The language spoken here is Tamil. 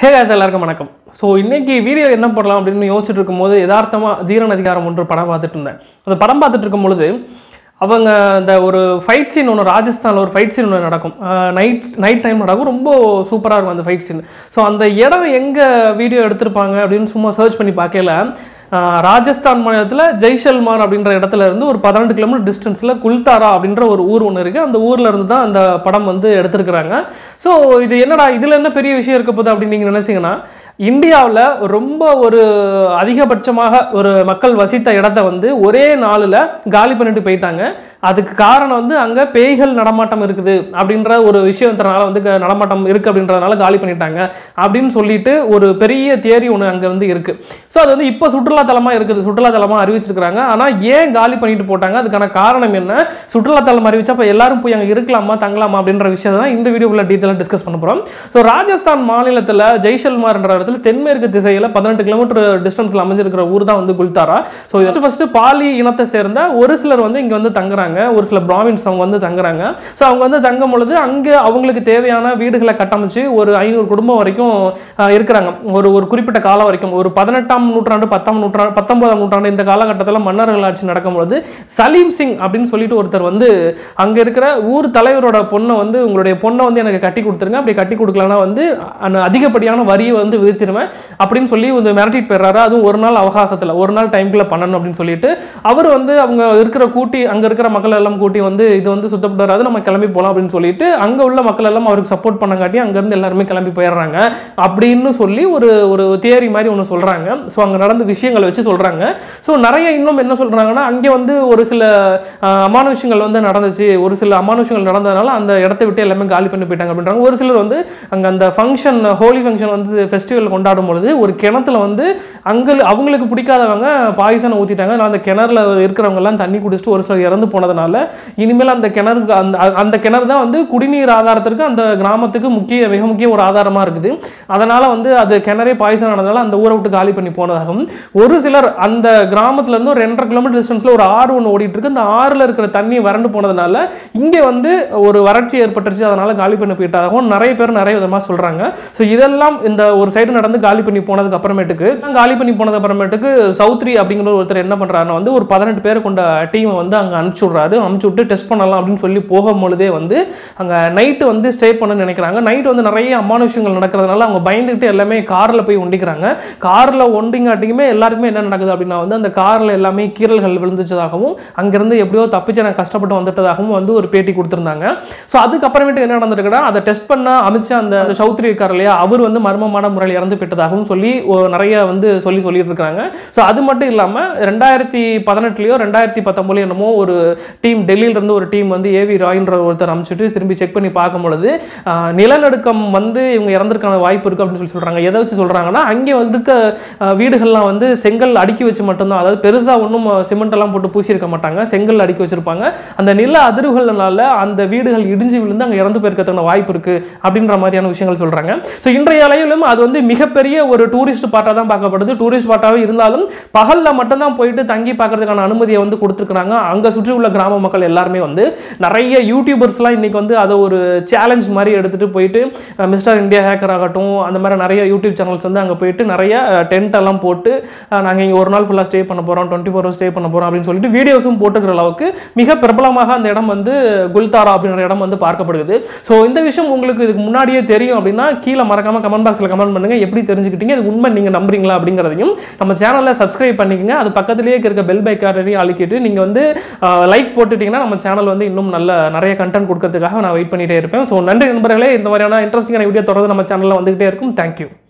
Hey guys, எல்லாருக்கும் வணக்கம். ஸோ இன்னைக்கு வீடியோ என்ன பண்ணலாம் அப்படின்னு யோசிச்சுட்டு இருக்கும்போது யதார்த்தமாக தீரன் அதிகாரம் ஒன்று படம் பார்த்துட்டு இருந்தேன். அந்த படம் பார்த்துட்டு இருக்கும் பொழுது அவங்க இந்த ஒரு ஃபைட் சீன் ஒன்று ராஜஸ்தானில் ஒரு ஃபைட் சீன் ஒன்று நடக்கும். நைட் டைம் நடக்கும். ரொம்ப சூப்பராக இருக்கும் அந்த ஃபைட் சீன். ஸோ அந்த இடம் எங்கே வீடியோ எடுத்திருப்பாங்க அப்படின்னு சும்மா சர்ச் பண்ணி பார்க்கல. ராஜஸ்தான் மாநிலத்தில் ஜெய்சல்மார் அப்படின்ற இடத்துல இருந்து ஒரு 12 கிலோமீட்டர் டிஸ்டன்ஸில் குல்தாரா அப்படின்ற ஒரு ஊர் ஒன்று இருக்குது. அந்த ஊரில் இருந்து தான் அந்த படம் வந்து எடுத்திருக்கிறாங்க. ஸோ இது என்னடா இதில் என்ன பெரிய விஷயம் இருக்க போகுது அப்படின்னு நீங்கள் நினச்சிங்கன்னா, இந்தியாவில் ரொம்ப ஒரு அதிகபட்சமாக ஒரு மக்கள் வசித்த இடத்த வந்து ஒரே நாளில் காலி பண்ணிட்டு போயிட்டாங்க. அதுக்கு காரணம் வந்து அங்கே பேய்கள் நடமாட்டம் இருக்குது அப்படின்ற ஒரு விஷயத்தினால வந்து நடமாட்டம் இருக்குது அப்படின்றதுனால காலி பண்ணிட்டாங்க அப்படின்னு சொல்லிட்டு ஒரு பெரிய தியரி ஒன்று அங்கே வந்து இருக்குது. ஸோ அது வந்து இப்போ சுற்றுலாத்தலமாக இருக்குது, சுற்றுலாத்தலமாக அறிவிச்சிருக்கிறாங்க. ஆனால் ஏன் காலி பண்ணிட்டு போட்டாங்க, அதுக்கான காரணம் என்ன, சுற்றுலாத்தலம் அறிவிச்சா அப்போ எல்லாரும் போய் அங்கே இருக்கலாமா தங்கலாமா அப்படின்ற விஷயத்தை தான் இந்த வீடியோக்குள்ள டீட்டெயிலாக டிஸ்கஸ் பண்ண போகிறோம். ஸோ ராஜஸ்தான் மாநிலத்தில் ஜெய்சல்மார் என்ற இடத்துல தென்மேற்கு திசையில் 18 கிலோமீட்டர் டிஸ்டன்ஸில் அமைஞ்சிருக்கிற ஊர் தான் வந்து குல்தாரா. ஸோ ஃபர்ஸ்ட் பாலி இனத்தை சேர்ந்த ஒரு சிலர் வந்து இங்கே வந்து தங்குறாங்க, ஒரு சில பிராமின்ஸ் அவங்க வந்து தங்குறாங்க. ஸோ அவங்க வந்து தங்கும் பொழுது அங்கே அவங்களுக்கு தேவையான வீடுகளை கட்டமைச்சு ஒரு 500 குடும்பம் வரைக்கும் இருக்கிறாங்க. ஒரு குறிப்பிட்ட காலம் வரைக்கும், ஒரு 18ஆம் நூற்றாண்டு 19ஆம் நூற்றாண்டு இந்த காலகட்டத்தில் மன்னர்கள் ஆட்சி நடக்கும்பொழுது சலீம் சிங் அப்படின்னு சொல்லிட்டு ஒருத்தர் வந்து அங்கே இருக்கிற ஊர் தலைவரோட பொண்ணை வந்து, உங்களுடைய பொண்ணை வந்து எனக்கு கட்டி கொடுத்துருங்க, அப்படி கட்டி கொடுக்கலன்னா வந்து அதிகப்படியான வரியை வந்து விதிச்சிருவேன் அப்படின்னு சொல்லி வந்து மிரட்டிட்டு போயிடுறாரு. அதுவும் ஒரு நாள் அவகாசத்தில், ஒரு நாள் டைம்குள்ள பண்ணணும் அப்படின்னு சொல்லிட்டு அவர் வந்து அவங்க இருக்கிற கூட்டி அங்கே இருக்கிற மக்கள் எல்லாம் கூட்டி வந்து இது வந்து சுத்தப்படாது, நம்ம கிளம்பி போகலாம் அப்படின்னு சொல்லிட்டு அங்கே உள்ள மக்கள் எல்லாம் அவருக்கு சப்போர்ட் பண்ணங்காட்டி அங்கேருந்து எல்லாருமே கிளம்பி போயிடுறாங்க அப்படின்னு சொல்லி ஒரு தியரி மாதிரி ஒன்று சொல்கிறாங்க. ஸோ அங்கே நடந்த விஷயங்களை வச்சு சொல்கிறாங்க. ஸோ நிறைய இன்னும் என்ன சொல்கிறாங்கன்னா, அங்கே வந்து ஒரு சில அமானுஷங்கள் வந்து நடந்துச்சு, ஒரு சில அமானுஷங்கள் நடந்ததுனால அந்த இடத்த விட்டு எல்லாமே காலி பண்ணி போயிட்டாங்க அப்படின்றாங்க. ஒரு சிலர் வந்து அங்கே அந்த ஃபங்க்ஷன், ஹோலி ஃபங்க்ஷன் வந்து ஃபெஸ்டிவல் கொண்டாடும் பொழுது ஒரு கிணத்துல வந்து அங்கே அவங்களுக்கு பிடிக்காதவங்க பாய்சனை ஊற்றிட்டாங்க. அந்த கிணறுல இருக்கிறவங்க எல்லாம் தண்ணி குடிச்சிட்டு ஒரு சிலர் இறந்து போனதுனால இனிமேல் அந்த கிணறு அந்த கிணறு தான் வந்து குடிநீர் ஆதாரத்திற்கு அந்த கிராமத்துக்கு மிக முக்கிய ஒரு ஆதாரமாக இருக்குது. அதனால வந்து அது கிணறே பாய்சன் ஆனதுனால அந்த ஊரை விட்டு காலி பண்ணி போனதாகவும், ஒரு சிலர் அந்த கிராமத்துல இருந்து ஒரு 2.5 கிலோமீட்டர் டிஸ்டன்ஸ்ல ஒரு ஆறு ஒன்று ஓடிட்டு இருக்கு, அந்த ஆறுல இருக்கிற தண்ணி வறண்டு போனதுனால இங்கே வந்து ஒரு வறட்சி ஏற்பட்டுருச்சு, அதனால காலி பண்ணி போயிட்டாகவும் நிறைய பேர் நிறைய விதமாக சொல்றாங்க. ஸோ இதெல்லாம் இந்த ஒரு சைடு நடந்து காலி பண்ணி போனதுக்கு அப்புறமேட்டுக்கு சௌத்ரி அப்படிங்கிற ஒருத்தர் என்ன பண்றாருன்னா வந்து ஒரு 18 பேர் கொண்ட டீமை வந்து அங்கே அனுப்பிச்சு விட்டு டெஸ்ட் பண்ணலாம் அப்படின்னு சொல்லி போகும்பொழுதே வந்து அங்கே நைட்டு வந்து ஸ்டே பண்ண நினைக்கிறாங்க. நைட் வந்து நிறைய அமானுஷங்கள் நடக்கிறதுனால அவங்க பயந்துக்கிட்டு எல்லாமே காரில் போய் ஒண்டிக்கிறாங்க. காரில் ஒண்டிங்காட்டியுமே எல்லாருக்குமே என்ன நடக்குது அப்படின்னா வந்து அந்த காரில் எல்லாமே கீறல்கள் விழுந்துச்சதாகவும் அங்கேருந்து எப்படியோ தப்பிச்சு நான் கஷ்டப்பட்டு வந்துட்டதாகவும் வந்து ஒரு பேட்டி கொடுத்துருந்தாங்க. ஸோ அதுக்கப்புறமேட்டு என்ன நடந்திருக்குன்னா, அதை டெஸ்ட் பண்ண அமைச்ச அந்த சௌத்ரி இருக்கார் இல்லையா, அவர் வந்து மர்மமான முறையில் இறந்து போயிட்டதாகவும் சொல்லி நிறைய வந்து சொல்லிட்டு இருக்காங்க. ஸோ அது மட்டும் இல்லாமல் 2018 2019 என்னமோ ஒரு டீம் டெல்லியிலிருந்து ஒரு டீம் வந்து ஏவி ராய்ன்ற ஒருத்தர் அமைச்சிட்டு திரும்பி செக் பண்ணி பார்க்கும்பொழுது நிலநடுக்கம் வந்து இவங்க இறந்திருக்கான வாய்ப்பு இருக்குது அப்படின்னு சொல்லி சொல்கிறாங்க. எதை வச்சு சொல்கிறாங்கன்னா, அங்கே இருக்க வீடுகள்லாம் வந்து செங்கல் அடுக்கி வச்சு மட்டும்தான், அதாவது பெருசாக ஒன்றும் சிமெண்ட் எல்லாம் போட்டு பூசியிருக்க மாட்டாங்க, செங்கல் அடுக்கி வச்சிருப்பாங்க. அந்த நில அதிர்வுகள்னால அந்த வீடுகள் இடிஞ்சு விழுந்து அங்கே இறந்து போயிருக்கிறதுக்கான வாய்ப்பு இருக்குது அப்படின்ற மாதிரியான விஷயங்கள் சொல்கிறாங்க. ஸோ இன்றைய அளவிலும் அது வந்து மிகப்பெரிய ஒரு டூரிஸ்ட் ஸ்பாட்டாக தான் பார்க்கப்படுது. டூரிஸ்ட் ஸ்பாட்டாகவே இருந்தாலும் பகலில் மட்டும்தான் போயிட்டு தங்கி பார்க்கறதுக்கான அனுமதியை வந்து கொடுத்துருக்காங்க. அங்கே சுற்றி உள்ள கிராம மக்கள் எல்லாருமே வந்து நிறைய யூடியூபர்ஸ்லாம் இன்னைக்கு வந்து அதை ஒரு சேலஞ்ச் மாதிரி எடுத்துகிட்டு போயிட்டு மிஸ்டர் இந்தியா ஹேக்கர் ஆகட்டும், அந்த மாதிரி நிறைய யூடியூப் சேனல்ஸ் வந்து அங்கே போயிட்டு நிறைய டென்ட் எல்லாம் போட்டு நாங்கள் இங்கே ஒரு நாள் ஃபுல்லாக ஸ்டே பண்ண போகிறோம், 24 hours ஸ்டே பண்ண போகிறோம் அப்படின்னு சொல்லிட்டு வீடியோஸும் போட்டுக்கிற அளவுக்கு மிக பிரபலமாக அந்த இடம் வந்து குல்தாரா அப்படின்ற இடம் வந்து பார்க்கப்படுது. ஸோ இந்த விஷயம் உங்களுக்கு இதுக்கு முன்னாடியே தெரியும் அப்படின்னா கீழே மறக்காம கமெண்ட் பாக்ஸில் கமெண்ட் பண்ணுங்க, எப்படி தெரிஞ்சுக்கிட்டீங்க, அது உண்மை நீங்கள் நம்புறீங்களா அப்படிங்கிறதையும். நம்ம சேனலில் சப்ஸ்கிரைப் பண்ணிக்கங்க, அது பக்கத்திலேயே இருக்க பெல் பைக்காரையும் அழுக்கிட்டு நீங்கள் வந்து லைக் போட்டுட்டீங்கன்னா நம்ம சேனல் வந்து இன்னும் நிறைய கண்டென்ட் கொடுக்கறதுக்காக நான் வெயிட் பண்ணிட்டே இருப்பேன். ஸோ நன்றி நண்பர்களே, இந்த மாதிரியான இன்ட்ரெஸ்டிங்கான வீடியோ தொடர்ந்து நம்ம சேனலில் வந்துகிட்டே இருக்கும். தேங்க்யூ.